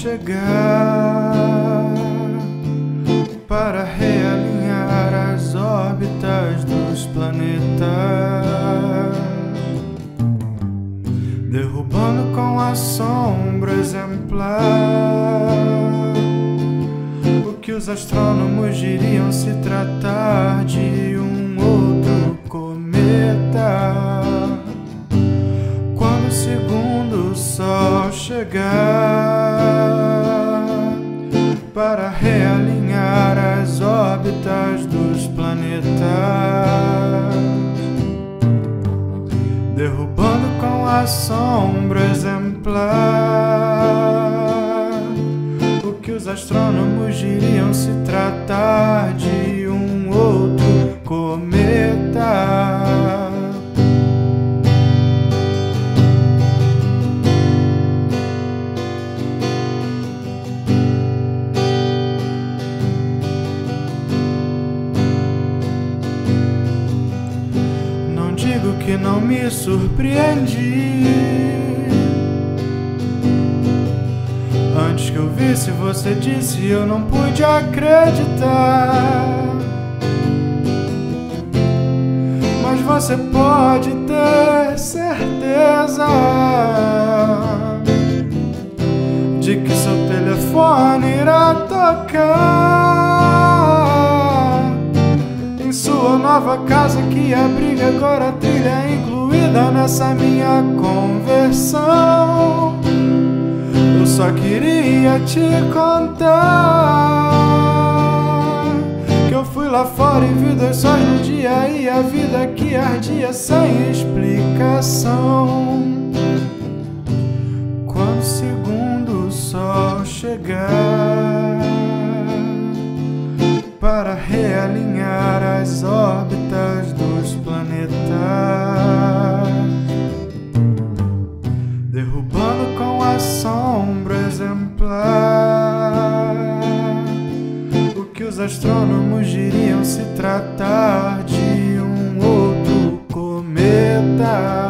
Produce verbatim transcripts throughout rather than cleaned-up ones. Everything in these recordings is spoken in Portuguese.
chegar para realinhar as órbitas dos planetas, derrubando com a sombra exemplar o que os astrônomos diriam se tratar de um outro cometa. Quando o segundo sol chegar para realinhar as órbitas dos planetas, derrubando com a sombra exemplar o que os astrônomos diriam se tratar de um outro cometa. Digo que não me surpreendi. Antes que eu visse, você disse, eu não pude acreditar. Mas você pode ter certeza de que seu telefone irá tocar em sua nova casa, que abriga agora a trilha incluída nessa minha conversão. Eu só queria te contar que eu fui lá fora e vi dois sóis no dia, e a vida que ardia sem explicação. Quando o segundo sol chegar para realinhar as órbitas dos planetas, derrubando com a sombra exemplar o que os astrônomos diriam se tratar de um outro cometa.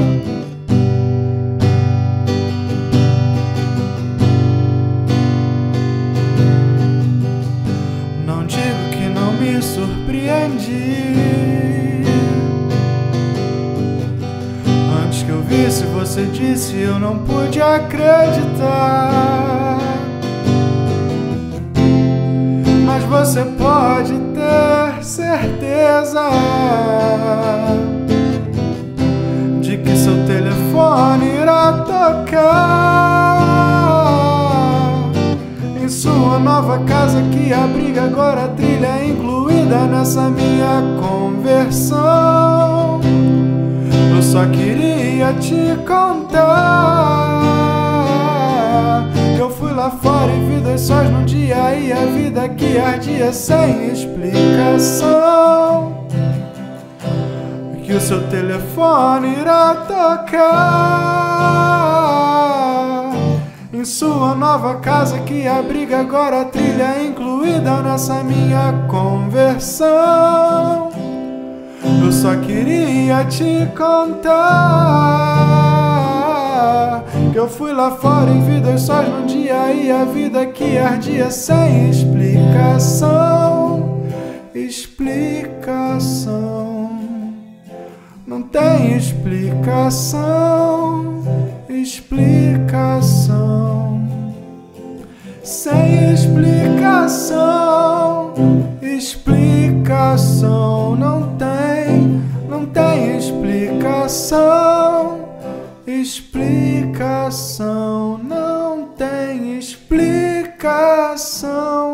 Me surpreendi. Antes que eu visse, você disse, eu não pude acreditar. Mas você pode ter certeza de que seu telefone irá tocar em sua nova casa, que abriga agora a trilha incluída nessa minha conversão. Eu só queria te contar que eu fui lá fora e vi dois sóis no dia, e a vida que ardia sem explicação. Que o seu telefone irá tocar em sua nova casa, que abriga agora a trilha incluída nessa minha conversão. Eu só queria te contar que eu fui lá fora e vi dois sóis no dia, e a vida que ardia sem explicação. Explicação. Não tem explicação. Explicação. Sem explicação. Explicação. Não tem, não tem explicação. Explicação. Não tem explicação.